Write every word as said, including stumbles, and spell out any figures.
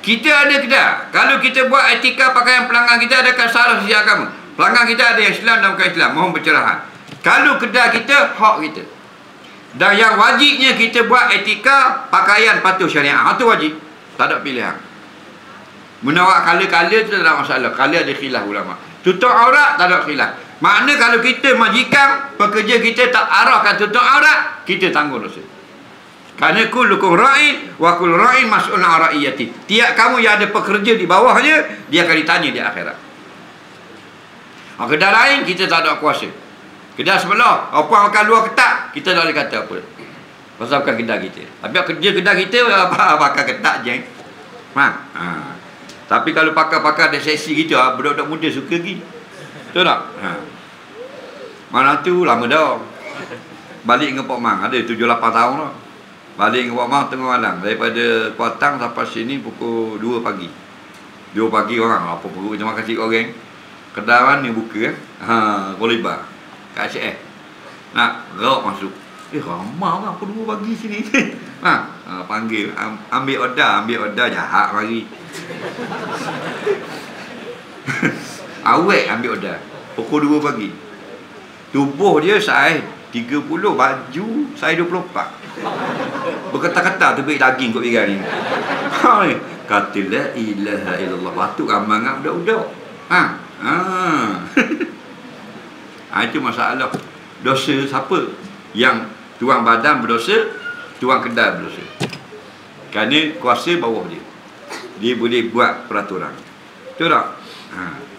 Kita ada kedai. Kalau kita buat etika pakaian pelanggan kita, adakah salah sisi agama? Pelanggan kita ada yang Islam dan bukan Islam. Mohon pencerahan. Kalau kedai kita, hak kita. Dan yang wajibnya kita buat etika pakaian patuh syariah. Itu wajib. Tak ada pilihan. Menawak kala-kala tu tak ada masalah. Kala ada khilaf ulama. Tutup aurat tak ada khilaf. Makna kalau kita majikan, pekerja kita tak arahkan tutup aurat, kita tanggung dosa. Kerana kullukum ra'in wa kullu ra'in mas'ulun 'an ra'iyati. Tiap kamu yang ada pekerja di bawahnya, dia akan ditanya di akhirat. Ha, kedai lain kita tak ada kuasa. Kedai sebelah, apa makan luar ketak, kita tak boleh kata apa. Pasal bukan kedai kita. Tapi kerja kedai kita apa pakai ketak je. Ha. Ha. Tapi kalau pakar-pakar ada sesi gitu, ha, budak-budak muda suka lagi. Betul tak? Ha. Malam tu lama dah. Balik dengan Pak Mang, ada tujuh lapan tahun dah. Balik dengan Pak Mang tengah malam. Daripada Kuatang sampai sini pukul dua pagi. dua pagi orang, apa perut terima kasih orang. Kedai mana buka eh? Ha, Goliba. Kat C S. Nak rok masuk. Eh, ramai orang pukul dua pagi sini. Ha, ha, panggil, am, ambil order, ambil order jahat mari. Awet ambil order. Pukul dua pagi. Tubuh dia saiz tiga puluh, baju saiz dua puluh empat. Berkata-kata tebik daging kot biar ni. Ha, kata la ilaha illallah. Patut ramai dengan budak-budak. Ha. Ha. Ha, itu masalah. Dosa siapa? Yang tuang badan berdosa, tuang kedai berdosa. Kerana kuasa bawah dia. Dia boleh buat peraturan. Betul tak? Ha.